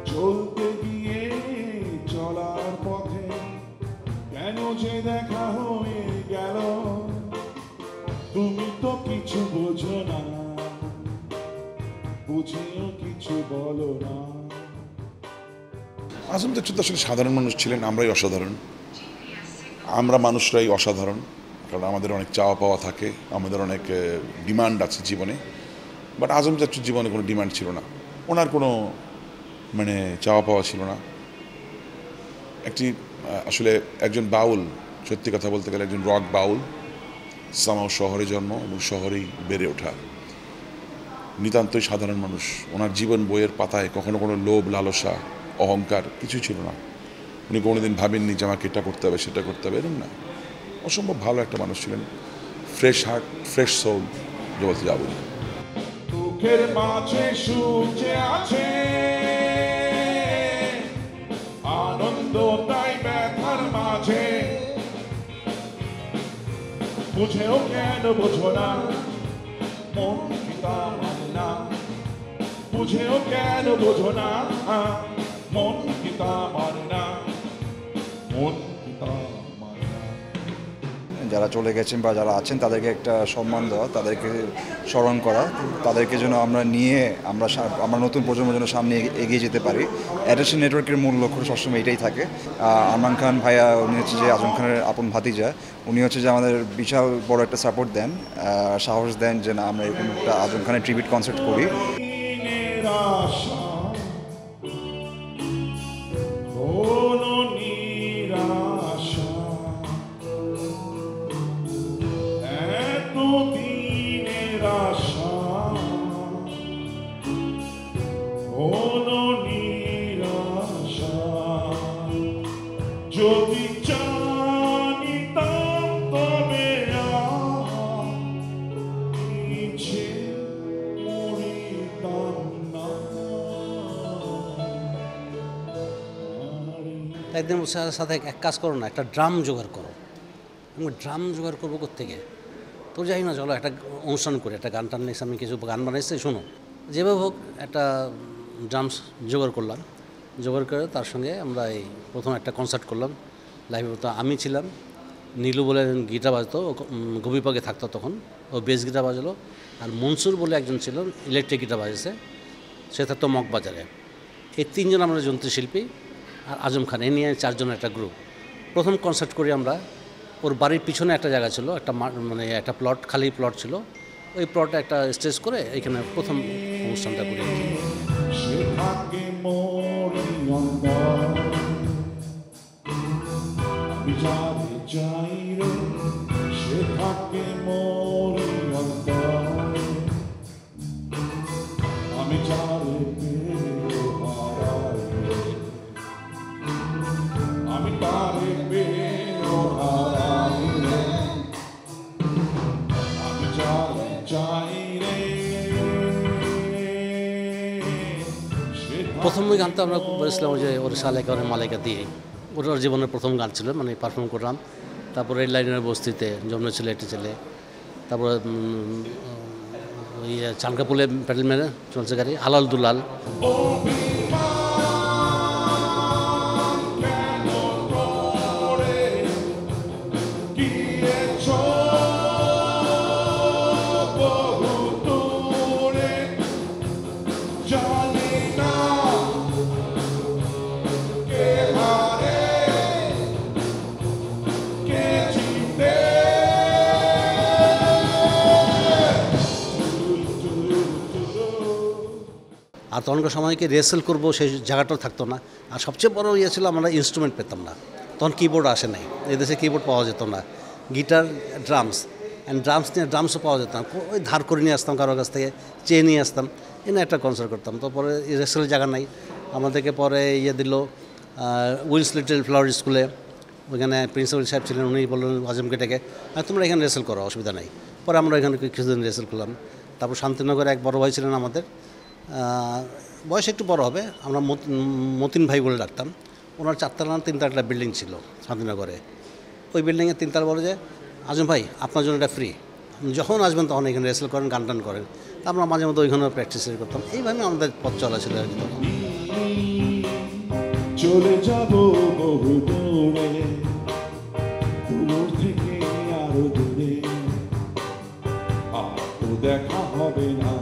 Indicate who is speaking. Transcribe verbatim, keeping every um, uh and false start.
Speaker 1: চলতে গিয়ে চলার পথে কেন যে দেখা হয়ে গেল, তুমি তো কিছু বোঝো না, বুঝেও কিছু বলো না।
Speaker 2: আজম চাচা আসলে সাধারণ মানুষ ছিলেন, আমরাই অসাধারণ। আমরা মানুষরাই অসাধারণ, কারণ আমাদের অনেক চাওয়া পাওয়া থাকে, আমাদের অনেক ডিমান্ড আছে জীবনে। বাট আজম চাচুর জীবনে কোনো ডিমান্ড ছিল না, ওনার কোনো মানে চাওয়া পাওয়া ছিল না। একটি আসলে একজন বাউল, সত্যি কথা বলতে গেলে একজন রক বাউল, সামাও শহরে জন্ম এবং শহরেই বেড়ে ওঠা, নিতান্তই সাধারণ মানুষ। ওনার জীবন বইয়ের পাতায় কখনো কোনো লোভ, লালসা, অহংকার কিছুই ছিল না। উনি কোনোদিন ভাবেননি যে আমাকে এটা করতে হবে, সেটা করতে হবে, এরকম না। অসম্ভব ভালো একটা মানুষ ছিলেন, ফ্রেশ হার্ট, ফ্রেশ সোল, বলতে যাবো।
Speaker 1: দুঃখের মাঝে সুখ যে আছে, আনন্দ তাই ব্যথার মাঝে, বুঝেও কেন বোঝো না, মন কি তা মানে না, বুঝেও কেন বোঝো না, মন কি তা মানে না, মন কি তা মানে না।
Speaker 3: যারা চলে গেছেন বা যারা আছেন তাদেরকে একটা সম্মান দেওয়া, তাদেরকে স্মরণ করা, তাদেরকে যেন আমরা নিয়ে আমরা আমরা নতুন প্রজন্মের জন্য সামনে এগিয়ে যেতে পারি। অ্যাটেনশন নেটওয়ার্কের মূল লক্ষ্য সবসময় এটাই থাকে। আরমান খান ভাইয়া, উনি হচ্ছে যে আজম খানের আপন ভাতিজা, উনি হচ্ছে যে আমাদের বিশাল বড় একটা সাপোর্ট দেন, সাহস দেন যে না আমরা এরকম একটা আজম খানের ট্রিবিউট কনসার্ট করি।
Speaker 1: যদি জানিতাম তবে ইচ্ছে মরিতাম না।
Speaker 4: একদিন সাথে এক কাজ করো না, একটা ড্রাম জোগাড় করো। আমি ড্রাম জোগাড় করবো কোত্থেকে? তো যাই না, চলো একটা অনুষ্ঠান করে একটা গান টান নিয়েছি, আমি কিছু গান বানাইছি, শোনো। যেভাবে হোক একটা ড্রামস জোগাড় করলাম, জোগাড় করে তার সঙ্গে আমরা এই প্রথম একটা কনসার্ট করলাম লাইভে। তো আমি ছিলাম, নীলু বলে গিটার বাজতো, গভীরপাগে থাকতো তখন, ও বেস গিটার বাজালো। আর মনসুর বলে একজন ছিল, ইলেকট্রিক গিটার বাজেছে, সে থাকতো মগবাজারে। এই তিনজন আমরা যন্ত্রশিল্পী, আর আজম খান, এই নিয়ে চারজনের একটা গ্রুপ। প্রথম কনসার্ট করি আমরা, ওর বাড়ির পিছনে একটা জায়গা ছিল, একটা মানে একটা প্লট, খালি প্লট ছিল, ওই প্লটে একটা স্টেজ করে এখানে প্রথম অনুষ্ঠানটা করি। প্রথম ওই গানটা আমরা বলেছিলাম যে ওর শালেকা ওর মালেকা দিয়ে, ওটা ওর জীবনের প্রথম গান ছিল, মানে পারফর্ম করলাম। তারপর রেড লাইনের বস্তিতে, জমনে ছেলে একটি ছেলে, তারপর ওই চানকাপুলে প্যাডেল মেরে চলছে গাড়ি, আলাল দুলাল। আর তখনকার সময়কে রিহার্সেল করবো সেই জায়গাটাও থাকতো না। আর সবচেয়ে বড় ইয়ে ছিল, আমরা ইনস্ট্রুমেন্ট পেতাম না তখন, কিবোর্ড আসে নাই, এদেশে কিবোর্ড পাওয়া যেত না, গিটার, ড্রামস, অ্যান্ড ড্রামস নিয়ে ড্রামসও পাওয়া যেত না, ওই ধার করে নিয়ে আসতাম কারোর কাছ থেকে, চেয়ে নিয়ে আসতাম, এনে একটা কনসার্ট করতাম। তো পরে রিহার্সেলের জায়গা নাই, আমাদেরকে পরে ইয়ে দিল উইলস লিটল ফ্লাওয়ার স্কুলে, ওইখানে প্রিন্সিপাল সাহেব ছিলেন, উনি বললেন আজমকে ডেকে, আর তোমরা এখানে রিহার্সেল করো, অসুবিধা নেই। পরে আমরা এখানে কিছুদিন রিহার্সেল করলাম। তারপর শান্তিনগরে এক বড় ভাই ছিলেন আমাদের, বয়স একটু বড় হবে, আমরা মতিন ভাই বলে ডাকতাম। ওনার চারতলা না তিনতলা একটা বিল্ডিং ছিল শান্তিনগরে, ওই বিল্ডিংয়ে তিনতলা বলে যে আজম ভাই আপনার জন্য এটা ফ্রি, যখন আসবেন তখন এখানে রেসেল করেন, গান টান করেন। আমরা মাঝে মধ্যে ওইখানেও প্র্যাকটিস করতাম। এইভাবে আমাদের পথ চলা ছিল আর কি তখন।
Speaker 1: চলে যাব বহু দূরে, দূর থেকে আরো দূরে, আর তো দেখা হবে না।